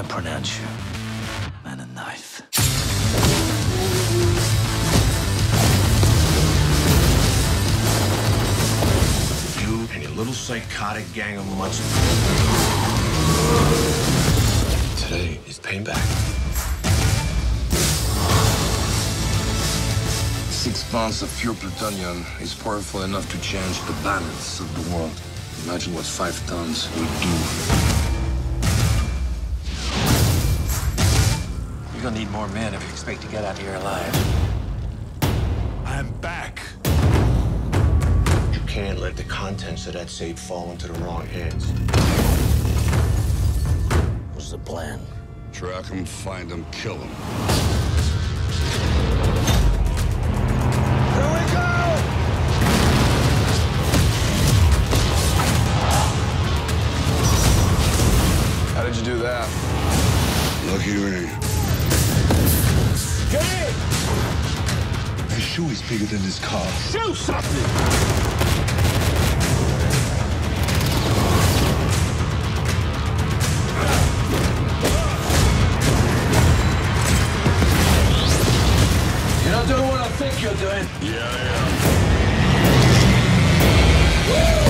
I pronounce you man a knife. You and your little psychotic gang of mutts. Today is payback. 6 months of pure plutonium is powerful enough to change the balance of the world. Imagine what 5 tons would do. You're gonna need more men if you expect to get out of here alive. I'm back. You can't let the contents of that safe fall into the wrong hands. What's the plan? Track him, find him, kill him. Here we go! How did you do that? Lucky me. Get in! That shoe is bigger than this car. Shoot something! You're not doing what I think you're doing. Yeah, I am. Woo!